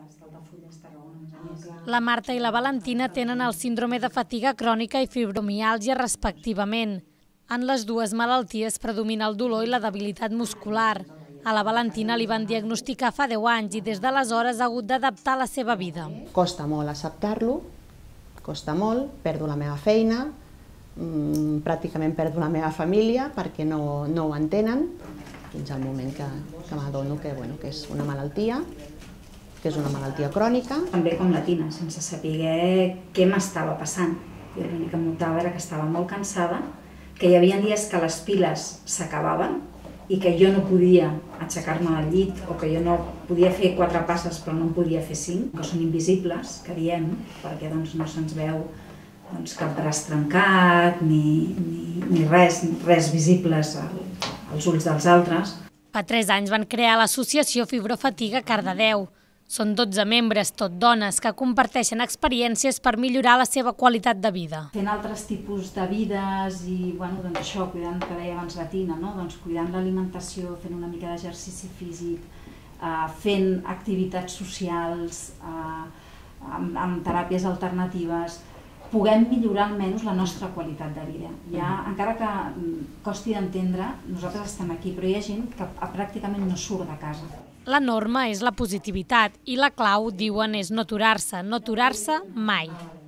La Marta i la Valentina tenen el síndrome de fatiga crònica i fibromiàlgia respectivament. En les dues malalties predomina el dolor i la debilitat muscular. A la Valentina li van diagnosticar fa 10 anys i des d'aleshores ha hagut d'adaptar la seva vida. Costa molt acceptar-lo, costa molt, perdo la meva feina, pràcticament perdo la meva família perquè no ho entenen, fins al moment que m'adono que és una malaltia, crònica. També com la Tina, sense saber què m'estava passant. Jo l'únic que em notava era que estava molt cansada, que hi havia dies que les piles s'acabaven i que jo no podia aixecar-me del llit o que jo no podia fer 4 passes però no en podia fer 5, que són invisibles, que diem, perquè no se'ns veu cap braç trencat ni res visibles als ulls dels altres. Fa 3 anys van crear l'associació Fibrofatiga Cardedeu. Són 12 membres, tot dones, que comparteixen experiències per millorar la seva qualitat de vida. Fent altres tipus de vides i això, cuidant, que deia abans la Tina, cuidant l'alimentació, fent una mica d'exercici físic, fent activitats socials, amb teràpies alternatives, puguem millorar almenys la nostra qualitat de vida. Encara que costi d'entendre, nosaltres estem aquí, però hi ha gent que pràcticament no surt de casa. La norma és la positivitat i la clau, diuen, és no aturar-se mai.